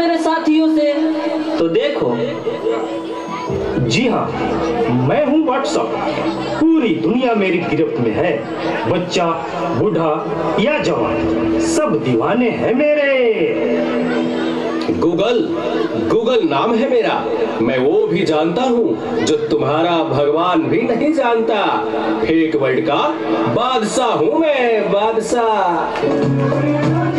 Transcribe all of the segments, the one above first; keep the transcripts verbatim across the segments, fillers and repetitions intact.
मेरे साथियों से। तो देखो। जी हाँ, मैं हूँ व्हाट्सएप। पूरी दुनिया मेरी गिरफ्त में है। बच्चा, बूढ़ा या जवान, सब दीवाने हैं मेरे। गूगल, गूगल नाम है मेरा। मैं वो भी जानता हूँ जो तुम्हारा भगवान भी नहीं जानता। फेक वर्ल्ड का बादशाह हूँ मैं, बादशाह।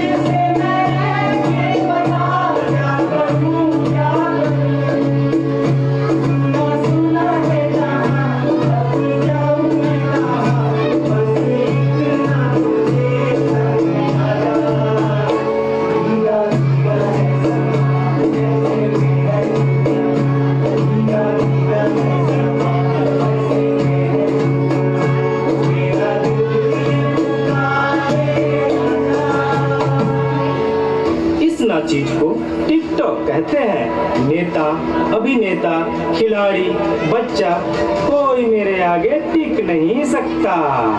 चीज को टिकटॉक कहते हैं। नेता, अभिनेता, खिलाड़ी, बच्चा, कोई मेरे आगे टिक नहीं सकता।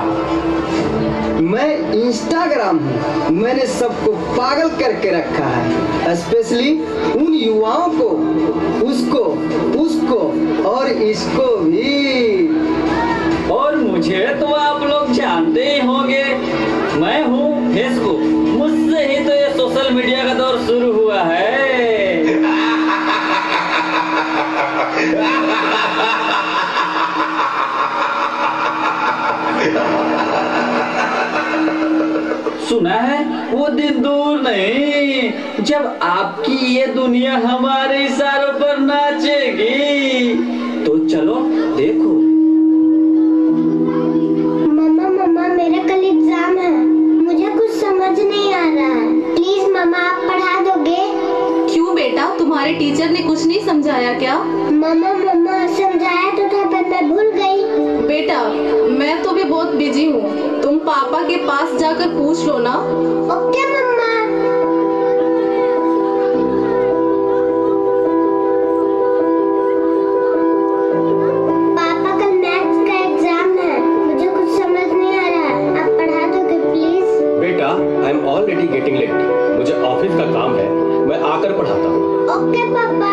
मैं इंस्टाग्राम हूँ। मैंने सबको पागल करके रखा है, स्पेशली उन युवाओं को, उसको, उसको और इसको भी। और मुझे तो आप लोग जानते ही होंगे, मैं हूँ फेसबुक। मुझसे ही तो ये सोशल मीडिया का दौर शुरू हुआ है। सुना है वो दिन दूर नहीं जब आपकी ये दुनिया हमारे इशारों पर नाचेगी। तो चलो देखो। मम्मा मम्मा मेरा कल एग्जाम है, मुझे कुछ समझ नहीं आ रहा है। प्लीज मम्मा आप पढ़ा दोगे? क्यों बेटा, तुम्हारे टीचर ने कुछ नहीं समझाया क्या? मम्मा मम्मा समझाया तो था पर मैं भूल गई। बेटा मैं तो भी बहुत बिजी हूँ, तुम पापा के पास जाकर पूछ लो ना। ओके मम्मा। पापा कल मैथ्स का एग्जाम है, मुझे कुछ समझ नहीं आ रहा है, आप पढ़ा दोगे प्लीज? बेटा I am already getting late, मुझे ऑफिस का काम है, मैं आकर पढ़ाता हूँ। ओके पापा।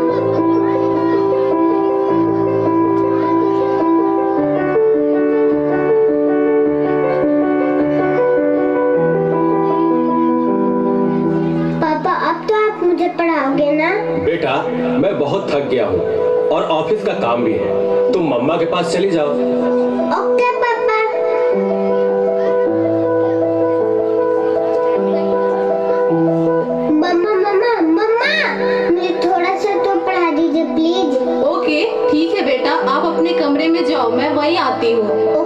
मुझे पढ़ाओगे ना? बेटा मैं बहुत थक गया हूँ और ऑफिस का काम भी है, तुम मम्मा के पास चली जाओ। ओके पापा। मम्मा मम्मा मम्मा मुझे थोड़ा सा तो पढ़ा दीजिए प्लीज। ओके ठीक है बेटा, आप अपने कमरे में जाओ, मैं वहीं आती हूँ।